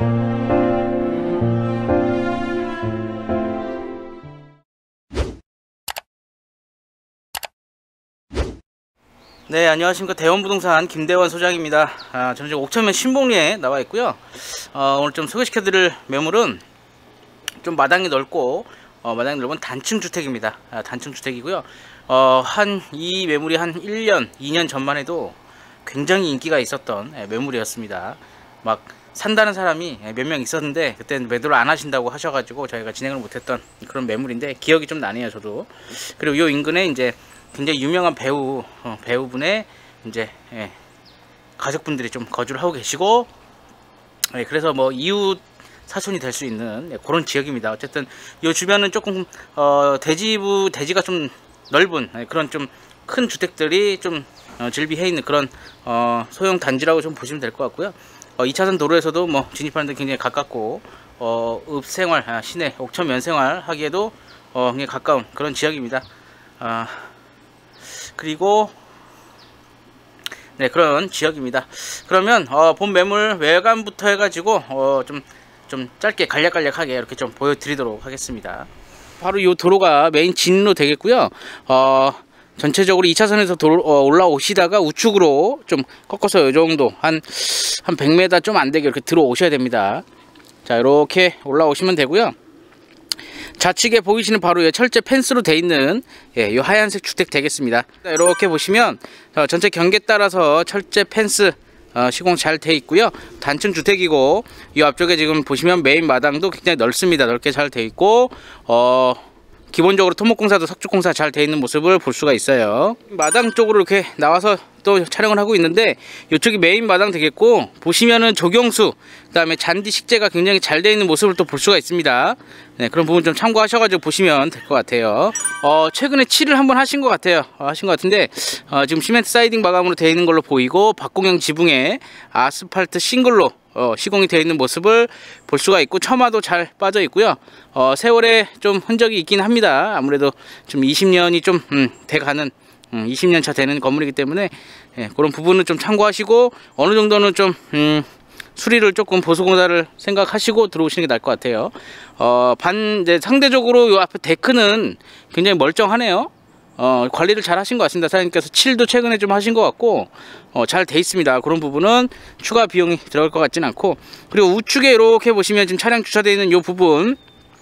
네, 안녕하십니까. 대원부동산 김대원 소장입니다. 저는 지금 옥천면 신봉리에 나와 있고요. 오늘 좀 소개시켜 드릴 매물은 좀 마당이 넓고 마당이 넓은 단층 주택입니다. 단층 주택이고요. 이 매물이 한 1년 2년 전만 해도 굉장히 인기가 있었던 매물이었습니다. 막 산다는 사람이 몇 명 있었는데 그때는 매도를 안 하신다고 하셔가지고 저희가 진행을 못했던 그런 매물인데 기억이 좀 나네요, 저도. 그리고 요 인근에 이제 굉장히 유명한 배우분의 이제 가족분들이 좀 거주를 하고 계시고, 그래서 뭐 이웃 사촌이 될 수 있는 그런 지역입니다. 어쨌든 이 주변은 조금 대지가 좀 넓은 그런 좀 큰 주택들이 좀 질비해 있는 그런 소형 단지라고 좀 보시면 될 것 같고요. 2차선 도로에서도 뭐 진입하는 데 굉장히 가깝고 읍생활, 시내 옥천 면생활 하기에도 굉장히 가까운 그런 지역입니다. 그리고 네, 그런 지역입니다. 그러면 본 매물 외관부터 해가지고 좀 짧게 간략하게 이렇게 좀 보여드리도록 하겠습니다. 바로 이 도로가 메인 진로 되겠고요. 전체적으로 2차선에서 올라오시다가 우측으로 좀 꺾어서 이 정도 한 100m 좀 안되게 이렇게 들어오셔야 됩니다. 자, 이렇게 올라오시면 되고요. 좌측에 보이시는 바로 철제 펜스로 되어 있는 이 하얀색 주택 되겠습니다. 이렇게 보시면 전체 경계 따라서 철제 펜스 시공 잘 되어 있고요. 단층 주택이고, 이 앞쪽에 지금 보시면 메인 마당도 굉장히 넓습니다. 넓게 잘 되어 있고, 기본적으로 토목공사도 석축공사 잘 되어 있는 모습을 볼 수가 있어요. 마당 쪽으로 이렇게 나와서 또 촬영을 하고 있는데, 이쪽이 메인 마당 되겠고, 보시면은 조경수, 그 다음에 잔디 식재가 굉장히 잘 되어 있는 모습을 또 볼 수가 있습니다. 네, 그런 부분 좀 참고하셔가지고 보시면 될 것 같아요. 최근에 칠을 한번 하신 것 같아요. 하신 것 같은데, 지금 시멘트 사이딩 마감으로 되어 있는 걸로 보이고, 박공형 지붕에 아스팔트 싱글로 시공이 되어 있는 모습을 볼 수가 있고, 처마도 잘 빠져 있고요. 세월에 좀 흔적이 있긴 합니다. 아무래도 좀 20년이 좀 돼가는 20년 차 되는 건물이기 때문에 그런 부분은 좀 참고하시고, 어느 정도는 좀 수리를 조금 보수공사를 생각하시고 들어오시는 게 나을 것 같아요. 이제 상대적으로 요 앞에 데크는 굉장히 멀쩡하네요. 관리를 잘 하신 것 같습니다. 사장님께서 칠도 최근에 좀 하신 것 같고, 잘 돼 있습니다. 그런 부분은 추가 비용이 들어갈 것 같진 않고, 그리고 우측에 이렇게 보시면 지금 차량 주차되어 있는 요 부분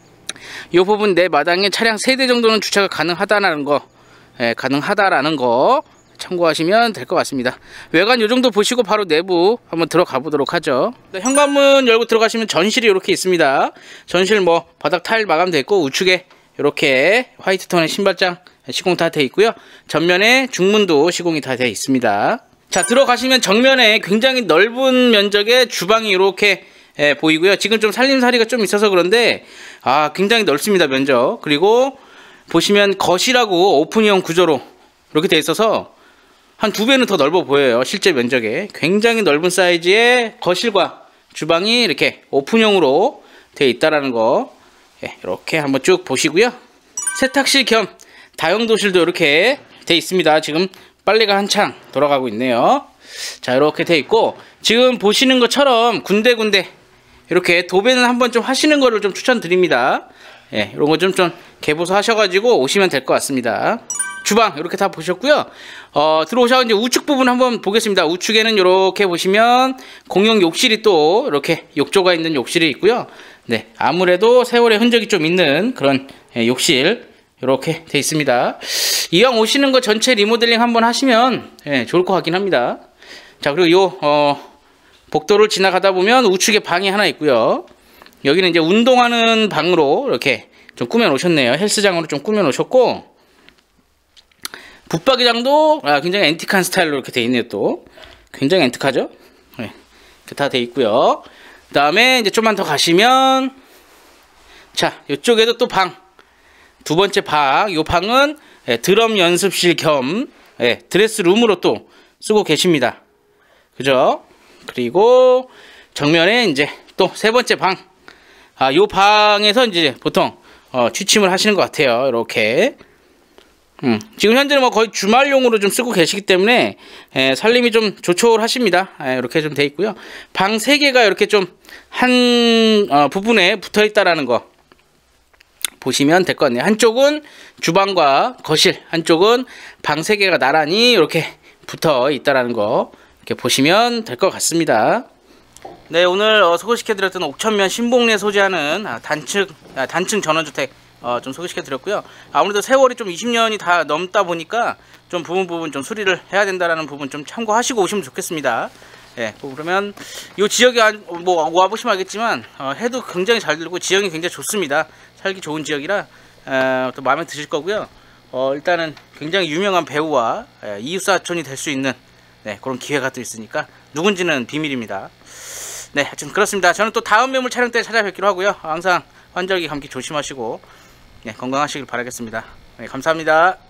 내 마당에 차량 3대 정도는 주차가 가능하다는 거, 가능하다라는 거 참고하시면 될 것 같습니다. 외관 요 정도 보시고 바로 내부 한번 들어가 보도록 하죠. 현관문 열고 들어가시면 전실이 이렇게 있습니다. 전실 뭐 바닥 타일 마감되어 있고, 우측에 이렇게 화이트 톤의 신발장 시공 다 되어 있고요. 전면에 중문도 시공이 다 되어 있습니다. 자, 들어가시면 정면에 굉장히 넓은 면적의 주방이 이렇게 보이고요. 지금 좀 살림살이가 좀 있어서 그런데 굉장히 넓습니다, 면적. 그리고 보시면 거실하고 오픈형 구조로 이렇게 되어 있어서 한 2배는 더 넓어 보여요. 실제 면적에 굉장히 넓은 사이즈의 거실과 주방이 이렇게 오픈형으로 되어 있다라는 거, 이렇게 한번 쭉 보시고요. 세탁실 겸 다용도실도 이렇게 되어 있습니다. 지금 빨래가 한창 돌아가고 있네요. 자, 이렇게 되어 있고, 지금 보시는 것처럼 군데군데 이렇게 도배는 한번 좀 하시는 거를 좀 추천드립니다. 이런 거 좀 개보수 하셔가지고 오시면 될 것 같습니다. 주방 이렇게 다 보셨고요. 들어오셔서 이제 우측 부분 한번 보겠습니다. 우측에는 이렇게 보시면 공용 욕실이 또 이렇게 욕조가 있는 욕실이 있고요. 네, 아무래도 세월의 흔적이 좀 있는 그런 욕실 이렇게 돼 있습니다. 이왕 오시는 거 전체 리모델링 한번 하시면 좋을 것 같긴 합니다. 자, 그리고 요 복도를 지나가다 보면 우측에 방이 하나 있고요. 여기는 이제 운동하는 방으로 이렇게 좀 꾸며 놓으셨네요. 헬스장으로 좀 꾸며 놓으셨고, 붙박이장도 굉장히 앤틱한 스타일로 이렇게 돼 있네요. 또 굉장히 앤틱하죠. 다 돼 있고요. 그 다음에 이제 좀만 더 가시면, 자, 이쪽에도 또 방, 두 번째 방. 이 방은 드럼 연습실 겸 드레스룸으로 또 쓰고 계십니다. 그죠? 그리고 정면에 이제 또 세 번째 방. 이 방에서 이제 보통 취침을 하시는 것 같아요. 이렇게 지금 현재는 뭐 거의 주말용으로 좀 쓰고 계시기 때문에 살림이 좀 조촐하십니다. 이렇게 좀 돼 있고요. 방 3개가 이렇게 좀 한 부분에 붙어 있다라는 거 보시면 될 것 같네요. 한쪽은 주방과 거실, 한쪽은 방 3개가 나란히 이렇게 붙어 있다라는 거 이렇게 보시면 될 것 같습니다. 네, 오늘 소개시켜드렸던 옥천면 신봉리에 소재하는 단층 전원주택 좀 소개시켜드렸고요. 아무래도 세월이 좀 20년이 다 넘다 보니까 좀 부분 좀 수리를 해야 된다라는 부분 좀 참고하시고 오시면 좋겠습니다. 예, 그러면 이 지역에 뭐 와보시면 알겠지만 해도 굉장히 잘 들고 지형이 굉장히 좋습니다. 살기 좋은 지역이라 또 마음에 드실 거고요. 일단은 굉장히 유명한 배우와 이웃사촌이 될 수 있는 그런 기회가 또 있으니까 누군지는 비밀입니다. 네, 하여튼 그렇습니다. 저는 또 다음 매물 촬영 때 찾아뵙기로 하고요. 항상 환절기 감기 조심하시고 건강하시길 바라겠습니다. 네, 감사합니다.